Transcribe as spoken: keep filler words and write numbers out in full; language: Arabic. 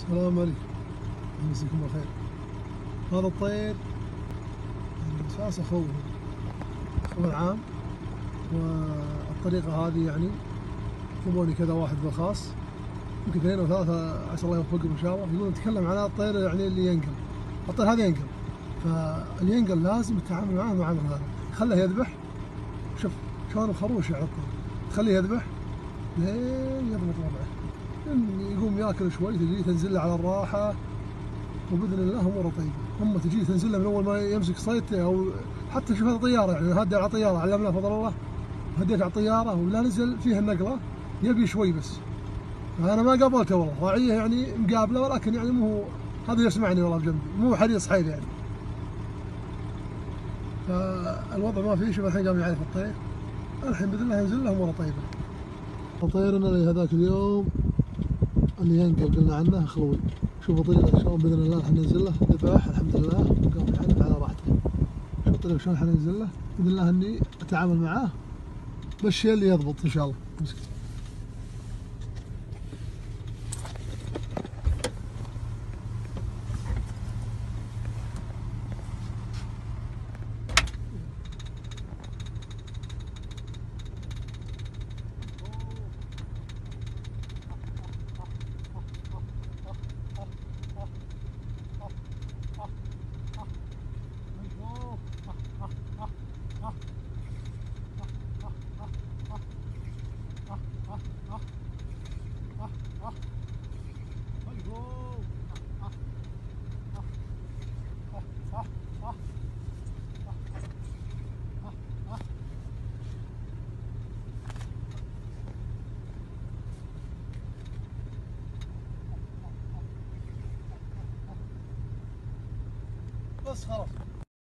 السلام عليكم، يمسيكم بالخير. هذا الطير أساس أخوه أخوه العام، والطريقة هذه يعني يطلبوني كذا واحد بالخاص، يمكن اثنين أو ثلاثة عسى الله يوفقهم إن شاء الله. يقولون نتكلم عن هذا الطير يعني اللي ينقل، الطير هذا ينقل، فاللي ينقل لازم التعامل معاه معامل هذا، خله يذبح. شوف شلون الخروش على الطير، تخليه يذبح لين يضبط وضعه، يقوم ياكل شوي تجي تنزل له على الراحة، وباذن الله اموره طيبه. هم تجي تنزل له من اول ما يمسك صيدته، او حتى شوف هذا طياره يعني هدي على طياره علمناه فضل الله، هديت على الطياره ولا نزل فيها النقله يبي شوي بس. انا ما قابلته والله، راعيه يعني مقابله، ولكن يعني مو هذا يسمعني والله بجنبي، مو حريص حيل يعني. فالوضع ما فيه. شوف الحين قام يعرف الطير، الحين باذن الله ينزل له اموره طيبه. طيرنا اللي هذاك اليوم اللي ينقل قلنا عنه خلوي، شوفوا طريقه شلون باذن الله راح ننزل له ذبح الحمد لله، وقام يحلف على راحته. شوف الطريقه شلون حننزل له باذن الله، اني اتعامل معاه بالشيء اللي يضبط ان شاء الله. مسك. بس خلاص.